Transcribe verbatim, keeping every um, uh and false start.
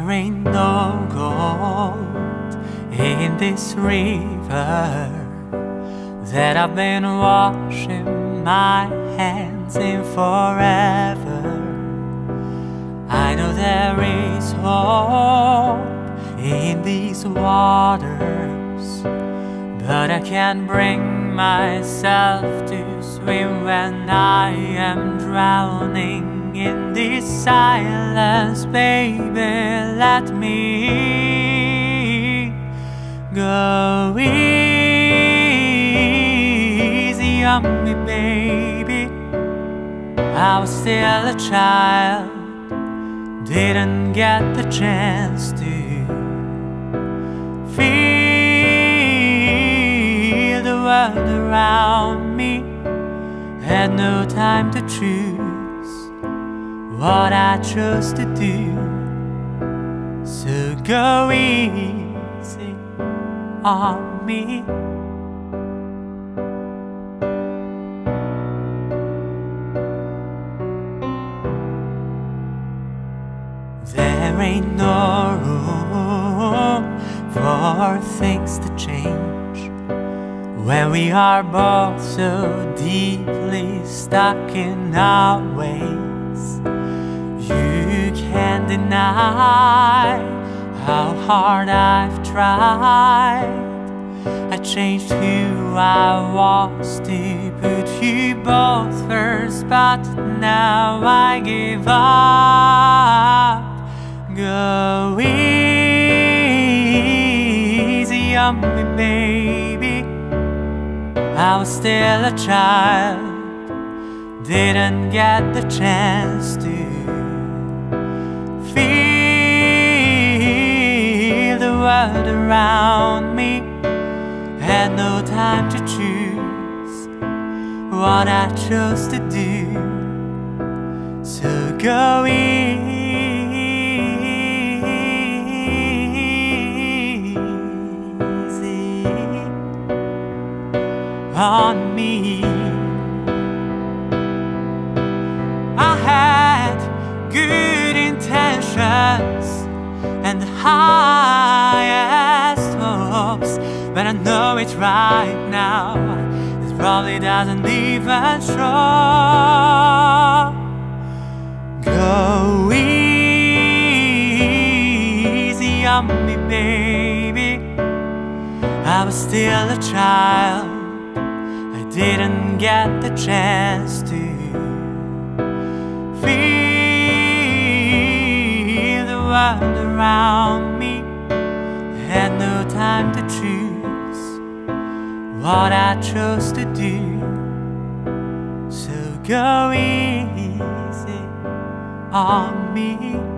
There ain't no gold in this river that I've been washing my hands in forever. I know there is hope in these waters, but I can't bring myself to swim when I am drowning in this silence. Baby, let me go easy on me, baby. I was still a child, didn't get the chance to feel the world around me. Had no time to choose what I chose to do. So go easy on me. There ain't no room for things to change when we are both so deeply stuck in our ways. You can't deny how hard I've tried. I changed who I was to put you both first, but now I give up. Go easy on me, baby. I was still a child, didn't get the chance to feel the world around me. Had no time to choose what I chose to do. So go easy on me. I had good intentions and the highest hopes, but I know it's right now, it probably doesn't even show. Go easy on me, baby. I was still a child, I didn't get the chance to feel the world around me. Had no time to choose what I chose to do. So go easy on me.